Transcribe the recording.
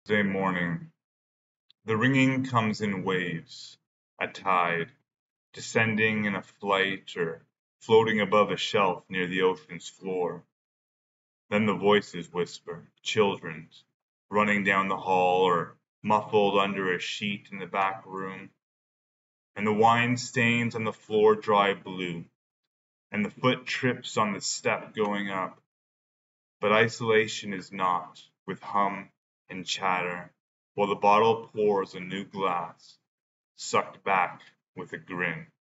Tuesday morning. The ringing comes in waves, a tide, descending in a flight or floating above a shelf near the ocean's floor. Then the voices whisper, children's, running down the hall or muffled under a sheet in the back room. And the wine stains on the floor dry blue, and the foot trips on the step going up. But isolation is not, with hum and chatter, while the bottle pours a new glass, sucked back with a grin.